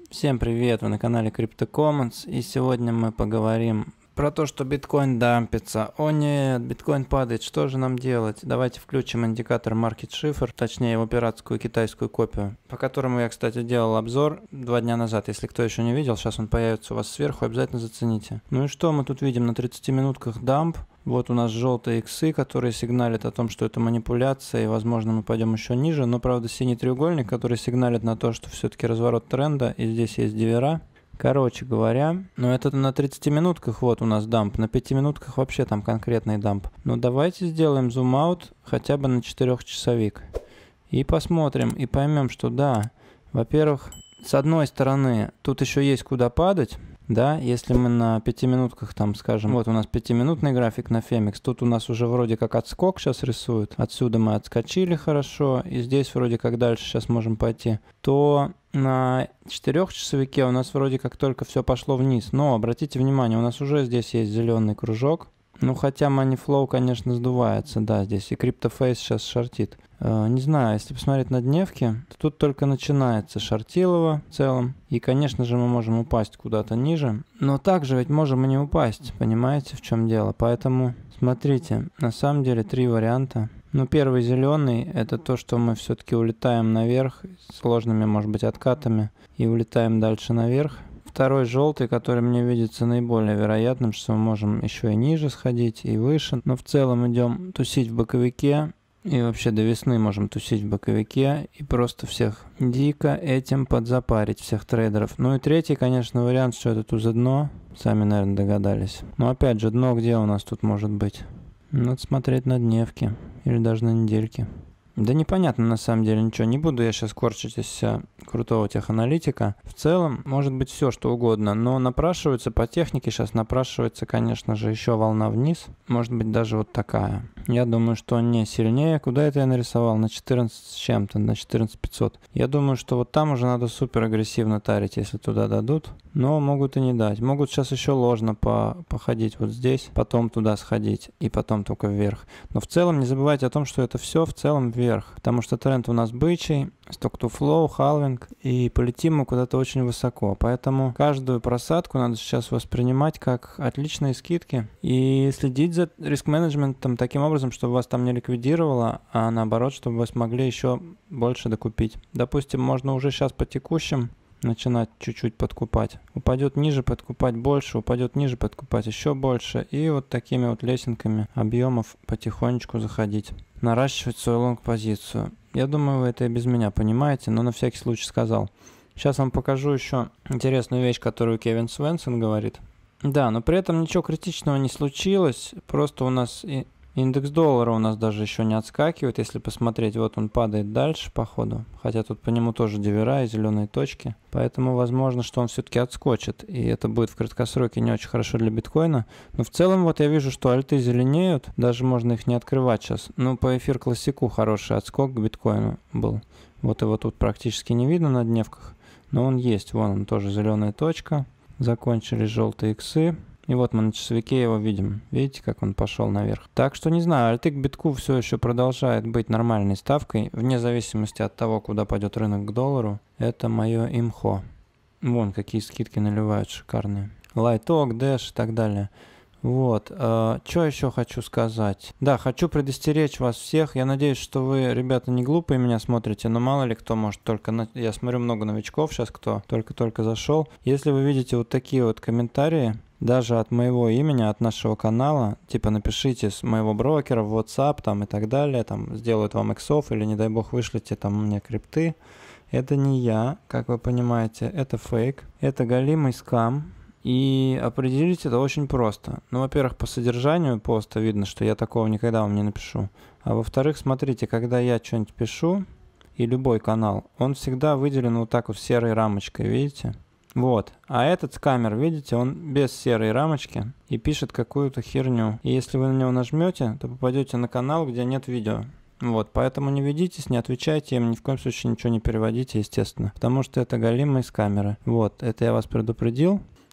Всем привет, вы на канале CryptoCommons, и сегодня мы поговорим про то, что биткоин дампится. О нет, биткоин падает, что же нам делать? Давайте включим индикатор Market Shifter, точнее его пиратскую китайскую копию, по которому я, кстати, делал обзор 2 дня назад. Если кто еще не видел, сейчас он появится у вас сверху, обязательно зацените. Ну и что мы тут видим? На 30 минутках дамп. Вот у нас желтые иксы, которые сигналят о том, что это манипуляция, и, возможно, мы пойдем еще ниже. Но, правда, синий треугольник, который сигналит на то, что все-таки разворот тренда, и здесь есть дивера. Короче говоря, но это на 30 минутках вот у нас дамп, на 5 минутках вообще там конкретный дамп. Но давайте сделаем зум-аут хотя бы на 4-часовик. И посмотрим, и поймем, что да, во-первых, с одной стороны, тут еще есть куда падать. Да, если мы на 5 минутках, там, скажем, вот у нас 5-минутный график на Фемикс, тут у нас уже вроде как отскок сейчас рисует, отсюда мы отскочили хорошо, и здесь вроде как дальше сейчас можем пойти, то на 4-часовике у нас вроде как только все пошло вниз. Но обратите внимание, у нас уже здесь есть зеленый кружок. Ну, хотя Moneyflow, конечно, сдувается, да, здесь и CryptoFace сейчас шортит. Не знаю, если посмотреть на дневки, то тут только начинается шортилово в целом. И, конечно же, мы можем упасть куда-то ниже. Но также ведь можем и не упасть, понимаете, в чем дело. Поэтому, смотрите, на самом деле 3 варианта. Ну, первый зеленый, это то, что мы все-таки улетаем наверх, сложными, может быть, откатами, и улетаем дальше наверх. Второй желтый, который мне видится наиболее вероятным, что мы можем еще и ниже сходить, и выше. Но в целом идем тусить в боковике. И вообще до весны можем тусить в боковике. И просто всех дико этим подзапарить, всех трейдеров. Ну и третий, конечно, вариант, что это тузы-дно. Сами, наверное, догадались. Но опять же, дно где у нас тут может быть? Надо смотреть на дневки. Или даже на недельки. Да непонятно на самом деле ничего. Не буду я сейчас корчить из себя крутого теханалитика. В целом может быть все что угодно. Но напрашивается по технике сейчас напрашивается, конечно же, еще волна вниз. Может быть даже вот такая. Я думаю, что не сильнее. Куда это я нарисовал? На 14 с чем-то, на 14500. Я думаю, что вот там уже надо супер агрессивно тарить, если туда дадут. Но могут и не дать. Могут сейчас еще ложно походить вот здесь, потом туда сходить и потом только вверх. Но в целом не забывайте о том, что это все в целом вверх. Потому что тренд у нас бычий, stock-to-flow, халвинг, и полетим мы куда-то очень высоко. Поэтому каждую просадку надо сейчас воспринимать как отличные скидки и следить за риск-менеджментом таким образом, чтобы вас там не ликвидировало, а наоборот, чтобы вы смогли еще больше докупить. Допустим, можно уже сейчас по текущим начинать чуть-чуть подкупать. Упадет ниже, подкупать больше, упадет ниже, подкупать еще больше. И вот такими вот лесенками объемов потихонечку заходить. Наращивать свою лонг-позицию. Я думаю, вы это и без меня понимаете, но на всякий случай сказал. Сейчас вам покажу еще интересную вещь, которую Кевин Свенсон говорит. Да, но при этом ничего критичного не случилось. Просто у нас индекс доллара у нас даже еще не отскакивает. Если посмотреть, вот он падает дальше по ходу. Хотя тут по нему тоже дивера и зеленые точки. Поэтому возможно, что он все-таки отскочит. И это будет в краткосроке не очень хорошо для биткоина. Но в целом вот я вижу, что альты зеленеют. Даже можно их не открывать сейчас. Ну, по эфир классику хороший отскок к биткоину был. Вот его тут практически не видно на дневках. Но он есть. Вон он тоже зеленая точка. Закончились желтые иксы. И вот мы на часовике его видим. Видите, как он пошел наверх. Так что не знаю, альты к битку все еще продолжает быть нормальной ставкой, вне зависимости от того, куда пойдет рынок к доллару. Это мое имхо. Вон какие скидки наливают шикарные. Лайток, Dash и так далее. Вот, что еще хочу сказать? Да, хочу предостеречь вас всех. Я надеюсь, что вы, ребята, не глупые меня смотрите, но мало ли кто может только... Я смотрю много новичков сейчас, кто только-только зашел. Если вы видите вот такие вот комментарии, даже от моего имени, от нашего канала, типа напишите с моего брокера в WhatsApp там и так далее, там сделают вам иксов или, не дай бог, вышлите там мне крипты. Это не я, как вы понимаете, это фейк, это галимый скам. И определить это очень просто. Ну, во-первых, по содержанию поста видно, что я такого никогда вам не напишу. А во-вторых, смотрите, когда я что-нибудь пишу, и любой канал, он всегда выделен вот так вот серой рамочкой, видите? Вот. А этот скамер, видите, он без серой рамочки и пишет какую-то херню. И если вы на него нажмете, то попадете на канал, где нет видео. Вот, поэтому не ведитесь, не отвечайте им, ни в коем случае ничего не переводите, естественно. Потому что это галимые скамеры. Вот, это я вас предупредил.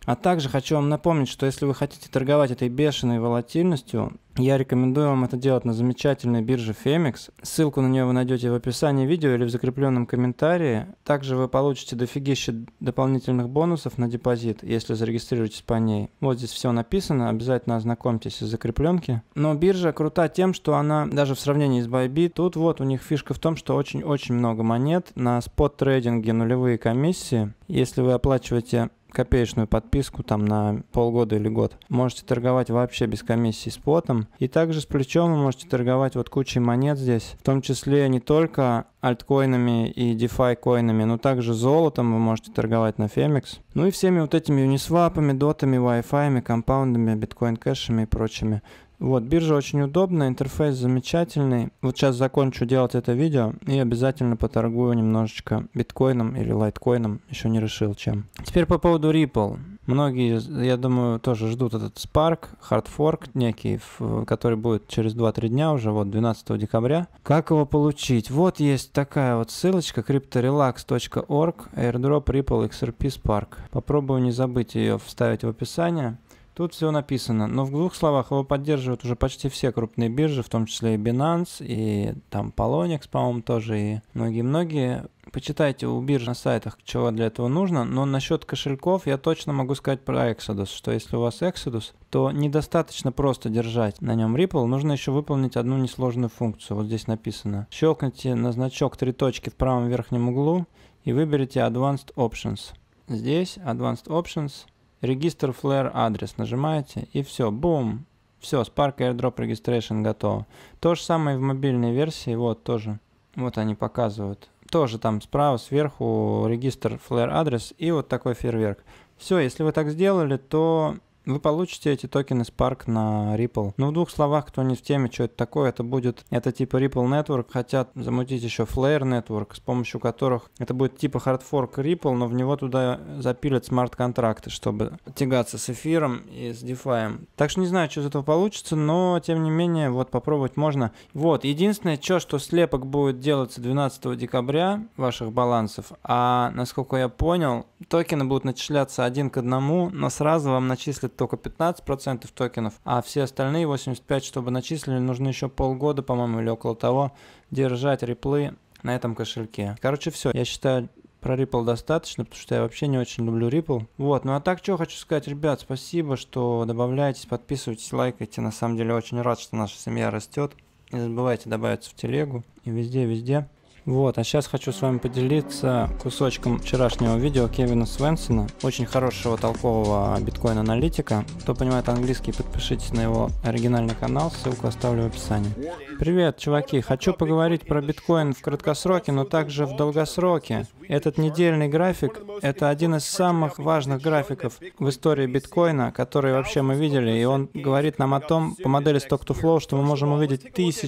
А также хочу вам напомнить, что если вы хотите торговать этой бешеной волатильностью, я рекомендую вам это делать на замечательной бирже Phemex. Ссылку на нее вы найдете в описании видео или в закрепленном комментарии. Также вы получите дофигища дополнительных бонусов на депозит, если зарегистрируетесь по ней. Вот здесь все написано, обязательно ознакомьтесь из закрепленки. Но биржа крута тем, что она, даже в сравнении с Bybit, тут вот у них фишка в том, что очень-очень много монет, на спот-трейдинге нулевые комиссии. Если вы оплачиваете копеечную подписку там на полгода или год, можете торговать вообще без комиссии спотом. И также с плечом вы можете торговать вот кучей монет здесь, в том числе не только альткоинами и DeFi коинами, но также золотом вы можете торговать на Phemex. Ну и всеми вот этими юнисвапами, дотами, Wi-Fi, компаундами, биткоин-кэшами и прочими. Вот, биржа очень удобная, интерфейс замечательный. Вот сейчас закончу делать это видео и обязательно поторгую немножечко биткоином или лайткоином, еще не решил чем. Теперь по поводу Ripple. Многие, я думаю, тоже ждут этот Spark, хардфорк некий, который будет через 2-3 дня уже, вот 12 декабря. Как его получить? Вот есть такая вот ссылочка, cryptorelax.org, airdrop Ripple XRP Spark. Попробую не забыть ее вставить в описание. Тут все написано, но в двух словах его поддерживают уже почти все крупные биржи, в том числе и Binance, и там Poloniex, по-моему, тоже, и многие-многие. Почитайте у бирж на сайтах, чего для этого нужно, но насчет кошельков я точно могу сказать про Exodus, что если у вас Exodus, то недостаточно просто держать на нем Ripple, нужно еще выполнить одну несложную функцию, вот здесь написано. Щелкните на значок 3 точки в правом верхнем углу и выберите Advanced Options. Здесь Advanced Options. Register Flare адрес нажимаете и все, бум, все, Spark Airdrop Registration готово. То же самое в мобильной версии, вот тоже, вот они показывают. Тоже там справа, сверху Register Flare адрес и вот такой фейерверк. Все, если вы так сделали, то вы получите эти токены Spark на Ripple. Но в двух словах, кто не в теме, что это такое, это типа Ripple Network, хотят замутить еще Flare Network, с помощью которых это будет типа хардфорк Ripple, но в него туда запилят смарт-контракты, чтобы тягаться с эфиром и с DeFi. Так что не знаю, что из этого получится, но тем не менее, вот попробовать можно. Вот, единственное, что слепок будет делаться 12 декабря ваших балансов, а насколько я понял, токены будут начисляться 1 к 1, но сразу вам начислят только 15% токенов, а все остальные 85%, чтобы начислили, нужно еще полгода, по-моему, или около того, держать риплы на этом кошельке. Короче, все. Я считаю, про Ripple достаточно, потому что я вообще не очень люблю Ripple. Вот, ну а так, что хочу сказать, ребят, спасибо, что добавляетесь, подписывайтесь, лайкайте. На самом деле, очень рад, что наша семья растет. Не забывайте добавиться в телегу и везде. Вот, а сейчас хочу с вами поделиться кусочком вчерашнего видео Кевина Свенсона, очень хорошего толкового биткоин-аналитика. Кто понимает английский, подпишитесь на его оригинальный канал, ссылку оставлю в описании. Привет, чуваки, хочу поговорить про биткоин в краткосроке, но также в долгосроке. Этот недельный график – это один из самых важных графиков в истории биткоина, который вообще мы видели, и он говорит нам о том, по модели Stock-to-Flow, что мы можем увидеть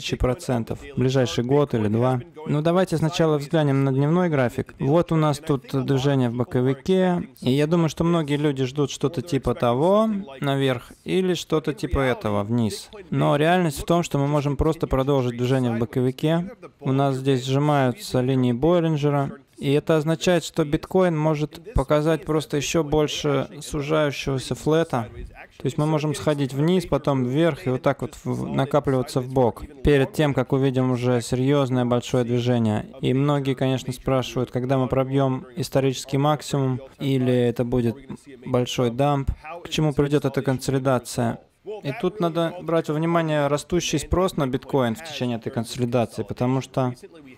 1000% в ближайший год или два. Ну давайте сначала взглянем на дневной график. Вот у нас тут движение в боковике, и я думаю, что многие люди ждут что-то типа того наверх или что-то типа этого вниз. Но реальность в том, что мы можем просто продолжить движение в боковике. У нас здесь сжимаются линии Боллинджера. И это означает, что биткоин может показать просто еще больше сужающегося флета. То есть мы можем сходить вниз, потом вверх и вот так вот накапливаться в бок, перед тем, как увидим уже серьезное большое движение. И многие, конечно, спрашивают, когда мы пробьем исторический максимум, или это будет большой дамп, к чему приведет эта консолидация. И тут надо брать во внимание растущий спрос на биткоин в течение этой консолидации, потому что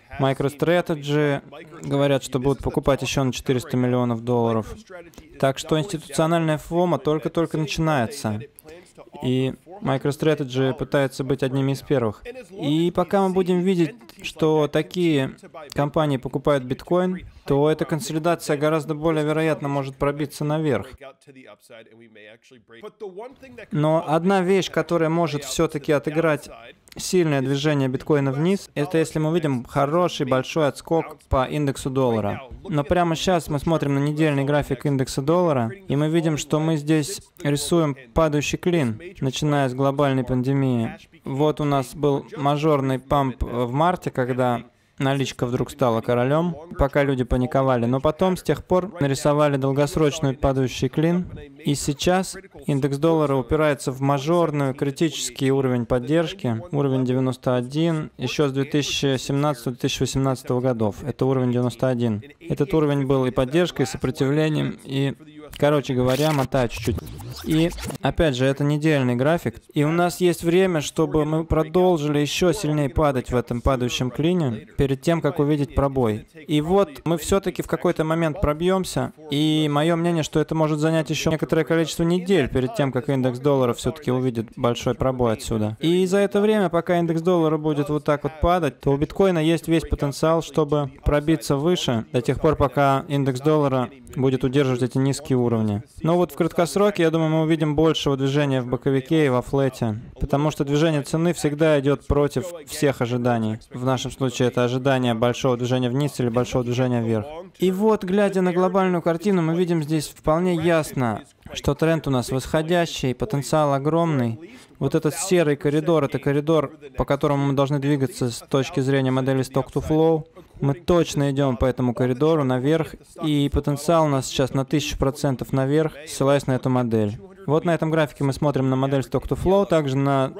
MicroStrategy говорят, что будут покупать еще на 400 миллионов долларов. Так что институциональная фома только-только начинается. И MicroStrategy пытается быть одними из первых. И пока мы будем видеть, что такие компании покупают биткоин, то эта консолидация гораздо более вероятно может пробиться наверх. Но одна вещь, которая может все-таки отыграть сильное движение биткоина вниз, это если мы увидим хороший большой отскок по индексу доллара. Но прямо сейчас мы смотрим на недельный график индекса доллара, и мы видим, что мы здесь рисуем падающий клин, начиная с глобальной пандемии. Вот у нас был мажорный памп в марте, когда наличка вдруг стала королем, пока люди паниковали. Но потом, с тех пор, нарисовали долгосрочный падающий клин. И сейчас индекс доллара упирается в мажорную, критический уровень поддержки, уровень 91, еще с 2017-2018 годов. Это уровень 91. Этот уровень был и поддержкой, и сопротивлением, и, короче говоря, мотаю чуть-чуть. И, опять же, это недельный график. И у нас есть время, чтобы мы продолжили еще сильнее падать в этом падающем клине, перед тем, как увидеть пробой. И вот мы все-таки в какой-то момент пробьемся, и мое мнение, что это может занять еще некоторое количество недель, перед тем, как индекс доллара все-таки увидит большой пробой отсюда. И за это время, пока индекс доллара будет вот так вот падать, то у биткоина есть весь потенциал, чтобы пробиться выше, до тех пор, пока индекс доллара будет удерживать эти низкие уровни. Но вот в краткосроке, я думаю, мы увидим большего движения в боковике и во флете, потому что движение цены всегда идет против всех ожиданий. В нашем случае это ожидание большого движения вниз или большого движения вверх. И вот, глядя на глобальную картину, мы видим здесь вполне ясно, что тренд у нас восходящий, потенциал огромный. Вот этот серый коридор — это коридор, по которому мы должны двигаться с точки зрения модели Stock-to-Flow. Мы точно идем по этому коридору наверх, и потенциал у нас сейчас на 1000% наверх, ссылаясь на эту модель. Вот на этом графике мы смотрим на модель Stock-to-Flow, также на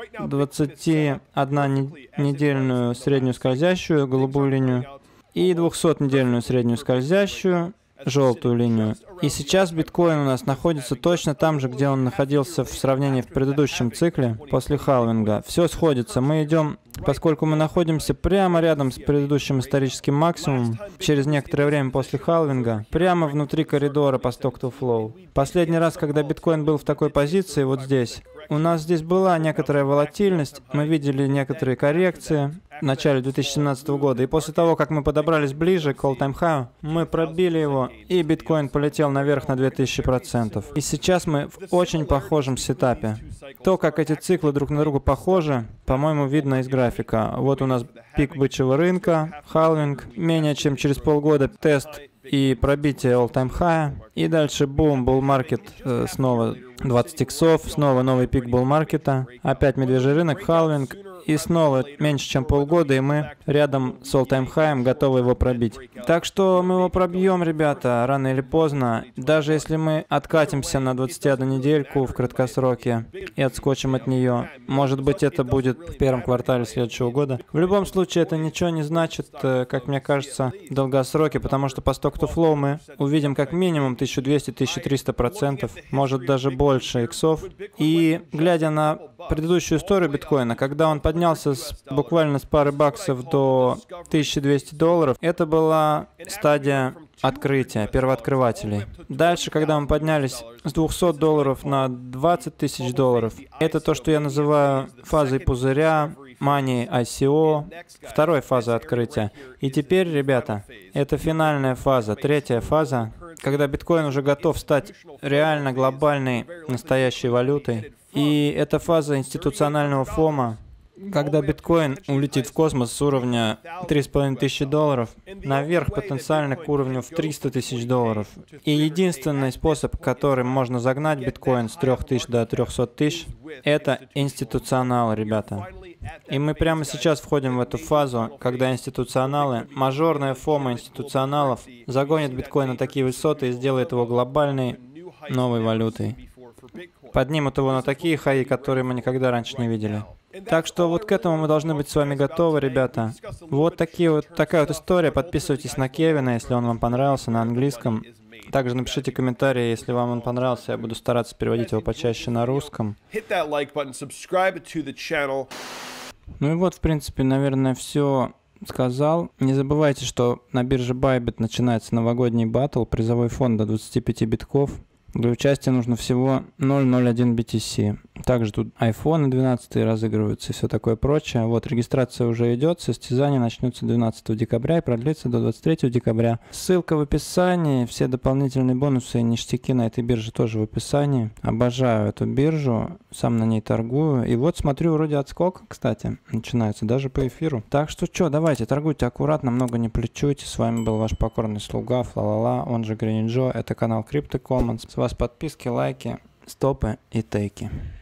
21-недельную среднюю скользящую голубую линию и 200-недельную среднюю скользящую желтую линию. И сейчас биткоин у нас находится точно там же, где он находился в сравнении в предыдущем цикле, после халвинга. Все сходится. Мы идем, поскольку мы находимся прямо рядом с предыдущим историческим максимумом, через некоторое время после халвинга, прямо внутри коридора по Stock-to-Flow. Последний раз, когда биткоин был в такой позиции, вот здесь, у нас здесь была некоторая волатильность, мы видели некоторые коррекции в начале 2017 года, и после того, как мы подобрались ближе к all-time high, мы пробили его, и биткоин полетел наверх на 2000%. И сейчас мы в очень похожем сетапе. То, как эти циклы друг на друга похожи, по-моему, видно из графика. Вот у нас пик бычьего рынка, халвинг, менее чем через полгода тест и пробитие all-time high, и дальше бум, bull market, снова 20 иксов, снова новый пик bull маркета, опять медвежий рынок, халвинг, и снова меньше чем полгода, и мы рядом с all-time high готовы его пробить. Так что мы его пробьем, ребята, рано или поздно, даже если мы откатимся на 21 недельку в краткосроке и отскочим от нее. Может быть, это будет в первом квартале следующего года. В любом случае, это ничего не значит, как мне кажется, в долгосроке, потому что по Stock-to-Flow мы увидим как минимум 1200-1300%, может даже больше иксов. И глядя на предыдущую историю биткоина, когда он поднялся буквально с пары баксов до $1200, это была стадия открытия, первооткрывателей. Дальше, когда мы поднялись с $200 на $20 000, это то, что я называю фазой пузыря, Money ICO, второй фаза открытия. И теперь, ребята, это финальная фаза, третья фаза, когда биткоин уже готов стать реально глобальной настоящей валютой. И это фаза институционального фома, когда биткоин улетит в космос с уровня $3500 наверх потенциально к уровню в $300 000. И единственный способ, которым можно загнать биткоин с 3000 до 300 тысяч, это институционалы, ребята. И мы прямо сейчас входим в эту фазу, когда институционалы, мажорная фома институционалов загонит биткоин на такие высоты и сделает его глобальной новой валютой. Поднимут его на такие хаи, которые мы никогда раньше не видели. Так что вот к этому мы должны быть с вами готовы, ребята. Вот такая вот история. Подписывайтесь на Кевина, если он вам понравился, на английском. Также напишите комментарии, если вам он понравился. Я буду стараться переводить его почаще на русском. Ну и вот, в принципе, наверное, все сказал. Не забывайте, что на бирже Bybit начинается новогодний баттл, призовой фонд до 25 битков. Для участия нужно всего 0.01 BTC. Также тут iPhone 12 разыгрываются и все такое прочее. Вот регистрация уже идет, состязание начнется 12 декабря и продлится до 23 декабря. Ссылка в описании, все дополнительные бонусы и ништяки на этой бирже тоже в описании. Обожаю эту биржу, сам на ней торгую. И вот смотрю, вроде отскок, кстати, начинается даже по эфиру. Так что что, давайте, торгуйте аккуратно, много не плечуйте. С вами был ваш покорный слуга Флалала, он же Гринни Джо. Это канал CryptoCommons. С вас подписки, лайки, стопы и тейки.